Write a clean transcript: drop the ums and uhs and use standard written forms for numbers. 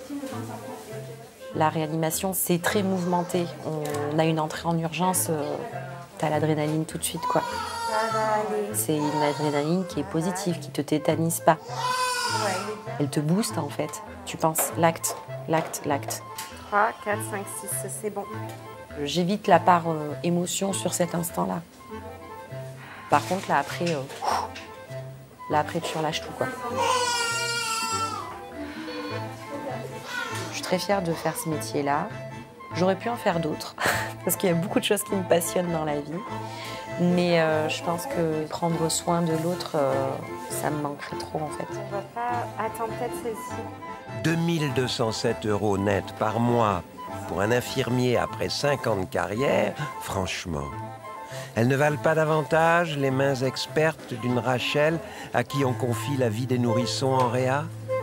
La réanimation, c'est très mouvementé. On a une entrée en urgence, t'as l'adrénaline tout de suite, quoi. C'est une adrénaline qui est positive, qui te tétanise pas. Elle te booste, en fait. Tu penses l'acte, l'acte, l'acte. 3, 4, 5, 6, c'est bon. J'évite la part émotion sur cet instant-là. Par contre, là, après, tu relâches tout, quoi. Je suis très fière de faire ce métier-là. J'aurais pu en faire d'autres, parce qu'il y a beaucoup de choses qui me passionnent dans la vie. Mais je pense que prendre soin de l'autre, ça me manquerait trop, en fait. On va pas attendre peut-être celle-ci. 2207 € net par mois pour un infirmier après 5 ans de carrière, franchement. Elles ne valent pas davantage les mains expertes d'une Rachel à qui on confie la vie des nourrissons en réa?